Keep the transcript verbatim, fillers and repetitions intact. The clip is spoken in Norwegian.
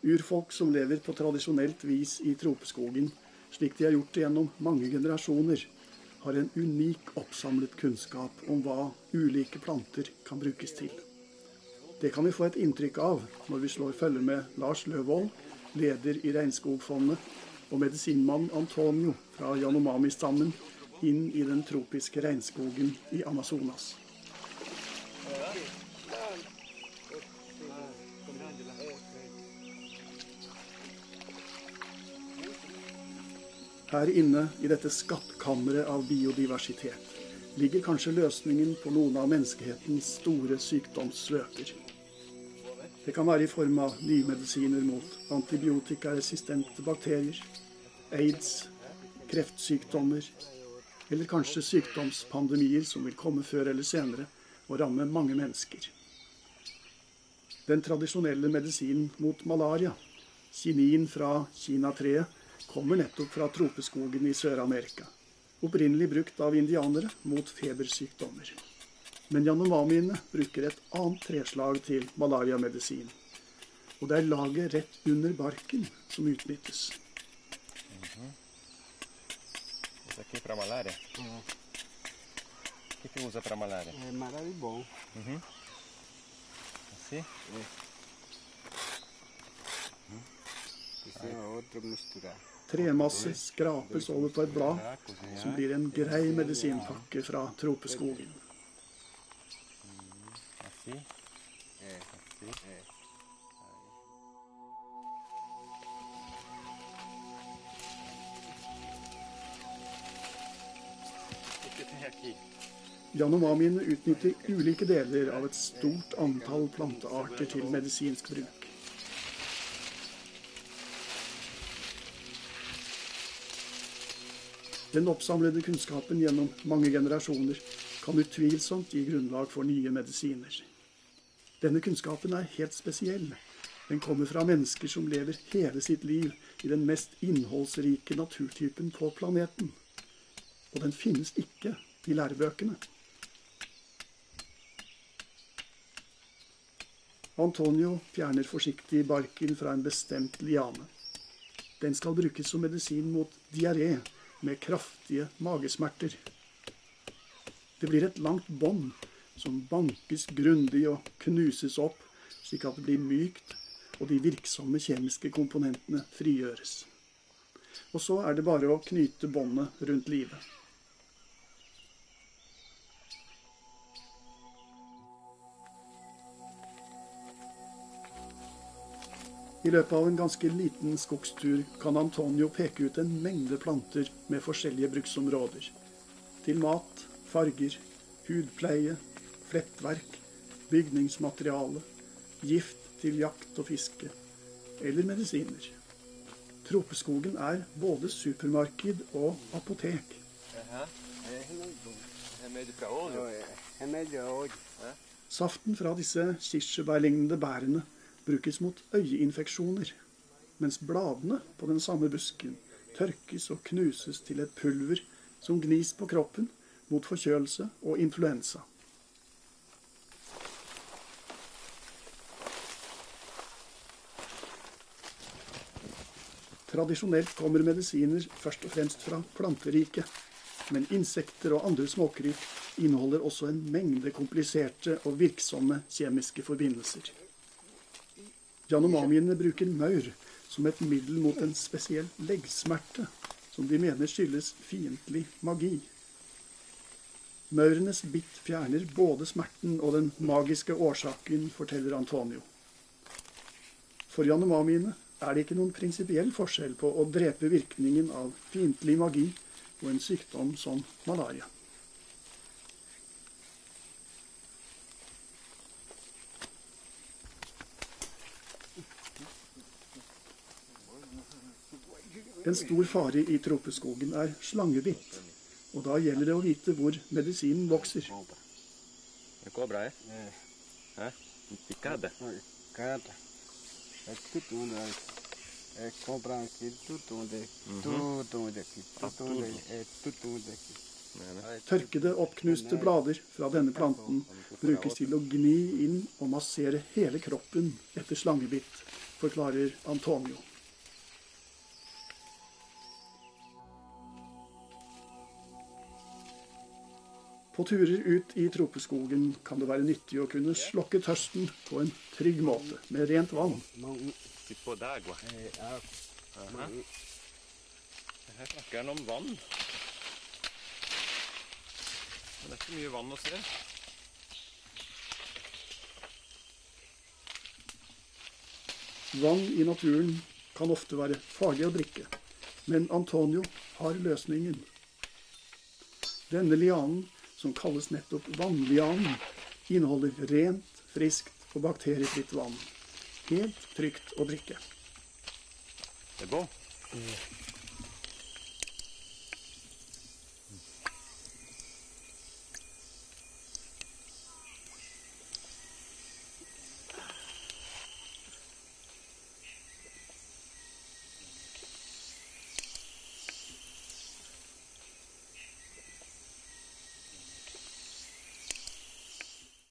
Urfolk som lever på tradisjonelt vis i tropeskogen, slik de har gjort det gjennom mange generasjoner, har en unik oppsamlet kunnskap om hva ulike planter kan brukes til. Det kan vi få et inntrykk av når vi slår følge med Lars Løvold, leder i Regnskogfondet, og medisinmann Antonio fra Yanomami-stammen inn i den tropiske regnskogen i Amazonas. Her inne i dette skattkammeret av biodiversitet ligger kanskje løsningen på noen av menneskehetens store sykdomssløker. Det kan være i form av nymedisiner mot antibiotikaresistente bakterier, AIDS, kreftsykdommer, eller kanskje sykdomspandemier som vil komme før eller senere og ramme mange mennesker. Den tradisjonelle medisinen mot malaria, kinin fra kinatreet, kommer nettopp fra tropeskogen i Sør-Amerika, opprinnelig brukt av indianere mot febersykdommer. Men Yanomamiene bruker et annet treslag til malariamedisin, og det er laget rett under barken som utnyttes. Uhum. Isso aqui é para malária? É. O que que usa para malária? É malária bom. Uhum. Assim? É. Isso é outra mistura. Tremasse skrapes over på et blad, som blir en grei medisinpakke fra tropeskogen. Assim? É. Assim? É. O que tem aqui? Yanomamiene utnytter ulike deler av et stort antall plantearter til medisinsk bruk. Den oppsamlede kunnskapen gjennom mange generasjoner kan utvilsomt gi grunnlag for nye medisiner. Denne kunnskapen er helt spesiell. Den kommer fra mennesker som lever hele sitt liv i den mest innholdsrike naturtypen på planeten. Og den finnes ikke i lærebøkene. Antonio fjerner forsiktig barken fra en bestemt liane. Den skal brukes som medisin mot diaré med kraftige magesmerter. Det blir et langt bånd som bankes grundig og knuses opp, slik at det blir mykt, og de virksomme kjemiske komponentene frigjøres. Og så er det bare å knyte båndet rundt livet. I løpet av en ganske liten skogstur kan Antonio peke ut en mengde planter med forskjellige bruksområder. Til mat, farger, hudpleie, flettverk, bygningsmateriale, gift til jakt og fiske, eller medisiner. Tropeskogen er både supermarked og apotek. Aha. É remédio. Remédio para olho? É remédio a olho. Saften fra disse kirsebærlignende bærene brukes mot øyeinfeksjoner, mens bladene på den samme busken tørkes og knuses til et pulver som gnis på kroppen mot forkjølelse og influensa. Tradisjonelt kommer medisiner først og fremst fra planteriket, men insekter og andre småkryp inneholder også en mengde kompliserte og virksomme kjemiske forbindelser. Yanomamiene bruker maur som et middel mot en spesiell leggsmerte, som de mener skyldes fiendtlig magi. Maurenes bitt fjerner både smerten og den magiske årsaken, forteller Antonio. For Yanomamiene er det ikke noen prinsipiell forskjell på å drepe virkningen av fiendtlig magi og en sykdom som malaria. En stor fare i tropeskogen er slangebitt, og da gjelder det å vite hvor medisinen vokser. É cobra, é? É. É? Picada? Cada. É tudo onde é. É cobra aqui, tudo onde. Uhum. Tudo onde aqui. Ah, Tudo onde tudo. é tudo onde aqui. Tørkede, oppknuste blader fra denne planten brukes til å gni inn og massere hele kroppen etter slangebitt, forklarer Antonio. På turer ut i tropeskogen kan det være nyttig å kunne slokke tørsten på en trygg måte, med rent vann. Tipo d'água. Aha. Her snakker han om vann. Men det er ikke mye vann å se. Vann i naturen kan ofte være farlig å drikke, men Antonio har løsningen. Denne lianen, som kalles nettopp vannlianen, inneholder rent, friskt og bakteriefritt vann. Helt trygt å drikke. Det er bra.